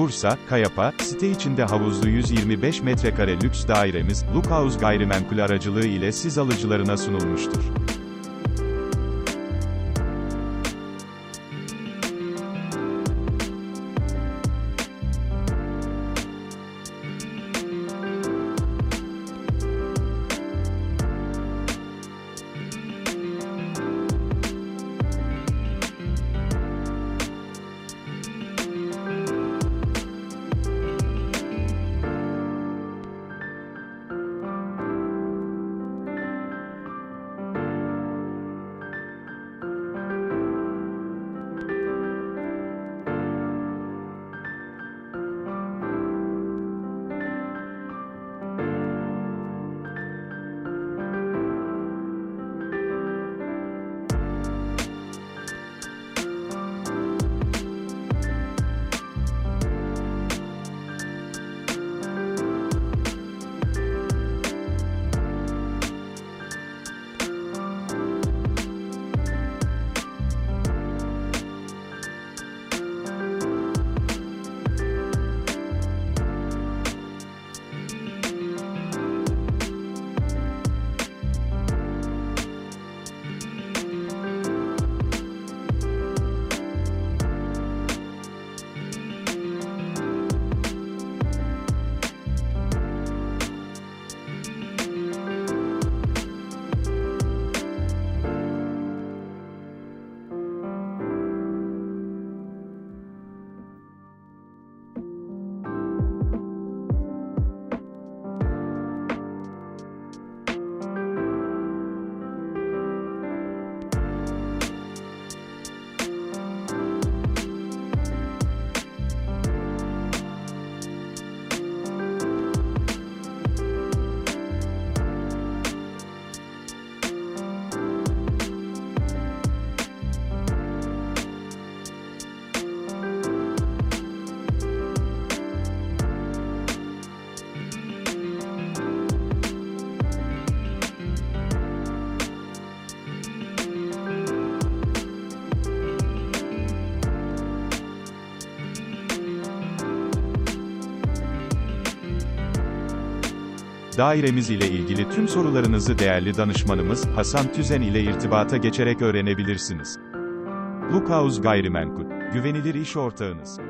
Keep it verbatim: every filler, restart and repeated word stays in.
Bursa, Kayapa, site içinde havuzlu yüz yirmi beş metrekare lüks dairemiz, Lookhouse Gayrimenkul aracılığı ile siz alıcılarına sunulmuştur. Dairemiz ile ilgili tüm sorularınızı değerli danışmanımız, Hasan Tüzen ile irtibata geçerek öğrenebilirsiniz. Lookhouse Gayrimenkul, güvenilir iş ortağınız.